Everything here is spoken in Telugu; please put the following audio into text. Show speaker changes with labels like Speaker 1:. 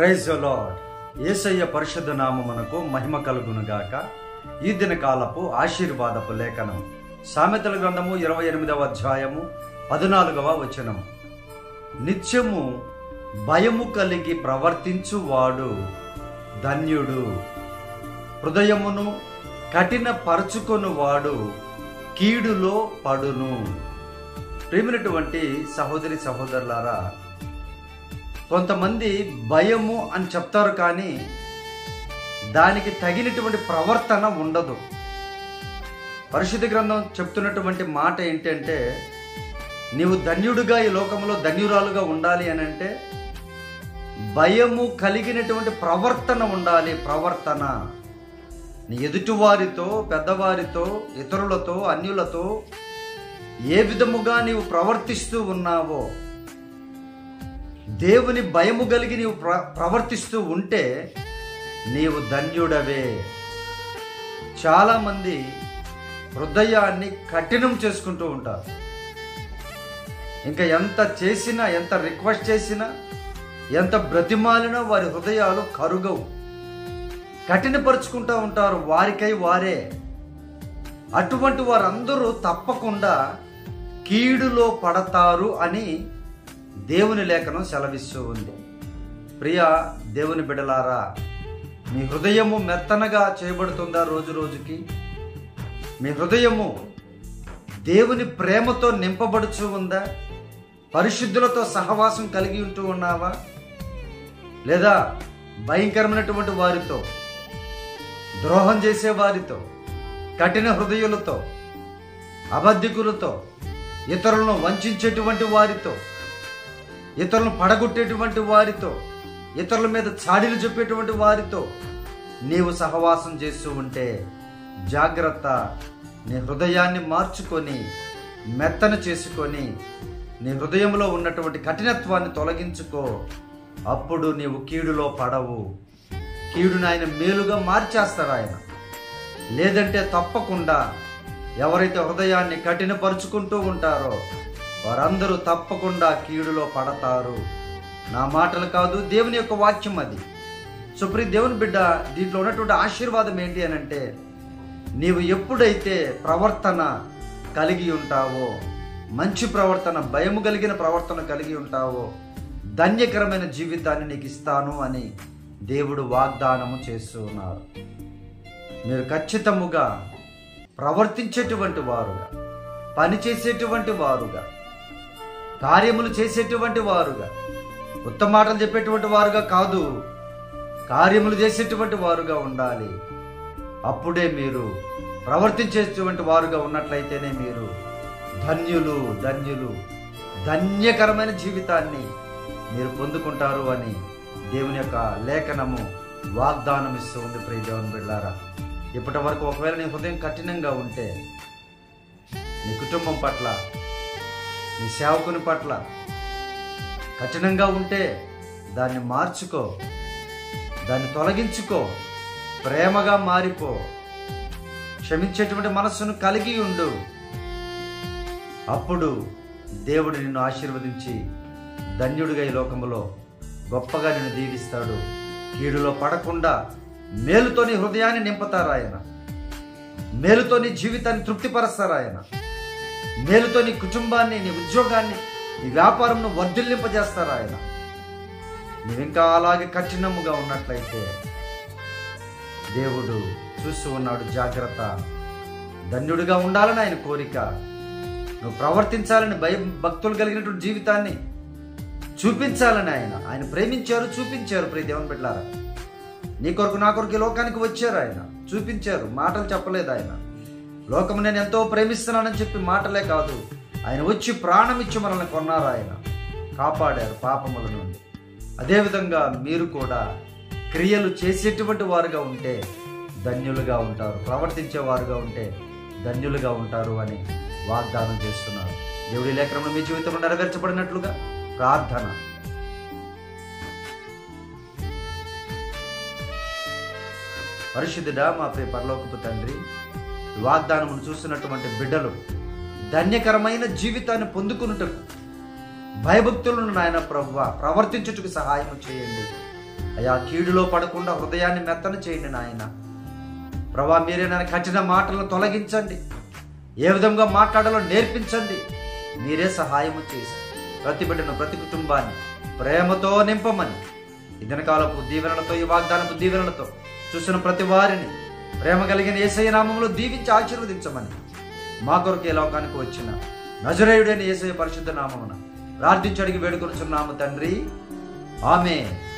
Speaker 1: Praise the lord. యేసయ్య పరిశుద్ధ నామమునకు మహిమ కలుగును గాక. ఈ దిన కాలపు ఆశీర్వాదపు లేఖనం సామెతల గ్రంథము 28వ అధ్యాయము 14వ వచనము. నిత్యము భయము కలిగి ప్రవర్తించువాడు ధన్యుడు, హృదయమును కఠిన పరుచుకొనువాడు కీడులో పడును. ప్రేమైనటువంటి సహోదరి సహోదరులారా, కొంతమంది భయము అని చెప్తారు కానీ దానికి తగినటువంటి ప్రవర్తన ఉండదు. పరిశుద్ధ గ్రంథం చెప్తున్నటువంటి మాట ఏంటంటే, నీవు ధన్యుడుగా ఈ లోకంలో ధన్యురాలుగా ఉండాలి అని అంటే భయము కలిగినటువంటి ప్రవర్తన ఉండాలి. ప్రవర్తన నీ ఎదుటివారితో, పెద్దవారితో, ఇతరులతో, అన్యులతో ఏ విధముగా నీవు ప్రవర్తిస్తూ ఉన్నావో, దేవుని భయము కలిగి నీవు ప్రవర్తిస్తూ ఉంటే నీవు ధన్యుడవే. చాలామంది హృదయాన్ని కఠినం చేసుకుంటూ ఉంటారు. ఇంకా ఎంత చేసినా, ఎంత రిక్వెస్ట్ చేసినా, ఎంత బ్రతిమాలినా వారి హృదయాలు కరుగవు. కఠినపరుచుకుంటూ ఉంటారు వారికై వారే. అటువంటి వారందరూ తప్పకుండా కీడులో పడతారు అని దేవుని లేఖనం సెలవిస్తూ ఉంది. ప్రియ దేవుని బిడ్డలారా, మీ హృదయము మెత్తనగా చేయబడుతుందా? రోజు రోజుకి మీ హృదయము దేవుని ప్రేమతో నింపబడుచూ ఉందా? పరిశుద్ధులతో సహవాసం కలిగి ఉంటూ ఉన్నావా? లేదా భయంకరమైనటువంటి వారితో, ద్రోహం చేసే వారితో, కఠిన హృదయులతో, అబద్ధికులతో, ఇతరులను వంచేటువంటి వారితో, ఇతరులను పడగొట్టేటువంటి వారితో, ఇతరుల మీద చాడీలు చెప్పేటువంటి వారితో నీవు సహవాసం చేస్తూ ఉంటే జాగ్రత్త. నీ హృదయాన్ని మార్చుకొని, మెత్తన చేసుకొని, నీ హృదయంలో ఉన్నటువంటి కఠినత్వాన్ని తొలగించుకో. అప్పుడు నీవు కీడులో పడవు. కీడుని ఆయన మేలుగా మార్చేస్తారు ఆయన. లేదంటే తప్పకుండా ఎవరైతే హృదయాన్ని కఠినపరుచుకుంటూ ఉంటారో వారందరూ తప్పకుండా కీడులో పడతారు. నా మాటలు కాదు, దేవుని యొక్క వాక్యం అది. సుప్రీ దేవుని బిడ్డ, దీంట్లో ఉన్నటువంటి ఆశీర్వాదం ఏంటి అని అంటే, నీవు ఎప్పుడైతే ప్రవర్తన కలిగి ఉంటావో, మంచి ప్రవర్తన, భయము కలిగిన ప్రవర్తన కలిగి ఉంటావో, ధన్యకరమైన జీవితాన్ని నీకు ఇస్తాను అని దేవుడు వాగ్దానము చేస్తూ ఉన్నారు. మీరు ఖచ్చితముగా ప్రవర్తించేటువంటి వారుగా, పని చేసేటువంటి వారుగా, కార్యములు చేసేటువంటి వారుగా, ఉత్తమ మాటలు చెప్పేటువంటి వారుగా కాదు, కార్యములు చేసేటువంటి వారుగా ఉండాలి. అప్పుడే మీరు ప్రవర్తించేటువంటి వారుగా ఉన్నట్లయితేనే మీరు ధన్యులు, ధన్యులు, ధన్యకరమైన జీవితాన్ని మీరు పొందుకుంటారు అని దేవుని యొక్క లేఖనము వాగ్దానం ఇస్తూ ఉంది. ప్రియ దేవుని బిడ్డలారా, ఇప్పటి వరకు ఒకవేళ నీ హృదయం కఠినంగా ఉంటే, నీ కుటుంబం పట్ల, నీ సేవకుని పట్ల కఠినంగా ఉంటే దాన్ని మార్చుకో, దాన్ని తొలగించుకో, ప్రేమగా మారిపో, క్షమించేటువంటి మనస్సును కలిగి ఉండు. అప్పుడు దేవుడు నిన్ను ఆశీర్వదించి ధన్యుడిగా ఈ లోకములో గొప్పగా నిన్ను దీవిస్తాడు. కీడులో పడకుండా మేలుతో నీ హృదయాన్ని నింపుతారు ఆయన. మేలుతో నీ జీవితాన్ని తృప్తిపరుస్తారు ఆయన. మేలుతో నీ కుటుంబాన్ని, నీ ఉద్యోగాన్ని, నీ వ్యాపారంను వర్ధిల్లింపజేస్తారు ఆయన. నువ్వింకా అలాగే కఠినముగా ఉన్నట్లయితే దేవుడు చూస్తూ ఉన్నాడు. జాగ్రత్త. ధన్యుడిగా ఉండాలని ఆయన కోరిక. నువ్వు ప్రవర్తించాలని, భక్తులు కలిగినటువంటి జీవితాన్ని చూపించాలని ఆయన ప్రేమించారు, చూపించారు. ప్రియ దేవుని బిడ్డలారా, నీ కొరకు, నా కొరకు ఈ లోకానికి వచ్చారు ఆయన, చూపించారు. మాటలు చెప్పలేదు ఆయన. లోకము నేను ఎంతో ప్రేమిస్తున్నానని చెప్పి మాటలే కాదు, ఆయన వచ్చి ప్రాణం ఇచ్చి మనల్ని కొన్నారు. ఆయన కాపాడారు పాపముల నుండి. అదేవిధంగా మీరు కూడా క్రియలు చేసేటువంటి వారుగా ఉంటే ధన్యులుగా ఉంటారు, ప్రవర్తించేవారుగా ఉంటే ధన్యులుగా ఉంటారు అని వాగ్దానం చేస్తున్నారు. దేవుడి లేఖనంలో మీ జీవితంలో నెరవేర్చబడినట్లుగా ప్రార్థన. పరిశుద్ధుడా, మా ప్రియ పరలోకపు తండ్రి, వాగ్దానమును చూస్తున్నటువంటి బిడ్డలు ధన్యకరమైన జీవితాన్ని పొందుకున్నటకు భయభక్తులను నాయన ప్రభువా ప్రవర్తించుటకు సహాయం చేయండి. అయా కీడులో పడకుండా హృదయాన్ని మెత్తన చేయండి నాయన. ప్రభా, మీరే నన్ను కఠిన మాటలను తొలగించండి, ఏ విధంగా మాట్లాడాలో నేర్పించండి. మీరే సహాయము చేసి ప్రతి బిడ్డను, ప్రతి కుటుంబాన్ని ప్రేమతో నింపమని ఈ దినకాలపు దీవెనలతో, ఈ వాగ్దానపు దీవెనలతో చూసిన ప్రతి వారిని ప్రేమ కలిగిన యేసయ్య నామములో దీవించి ఆశీర్వదించమని మా కొరకు ఈ లోకానికి వచ్చిన నజరేయుడైన యేసయ్య పరిశుద్ధ నామమున ప్రార్థించి అడిగి వేడుకొనుచున్నాము తండ్రి. ఆమేన్.